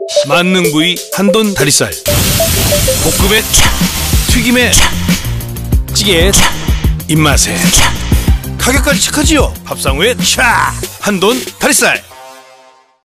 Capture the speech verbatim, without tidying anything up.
만능구이 한돈 다리살. 볶음에 촥, 튀김에 촥, 찌개에 촥, 입맛에 촥. 가격까지 착하지요. 밥상우의 촥 한돈 다리살.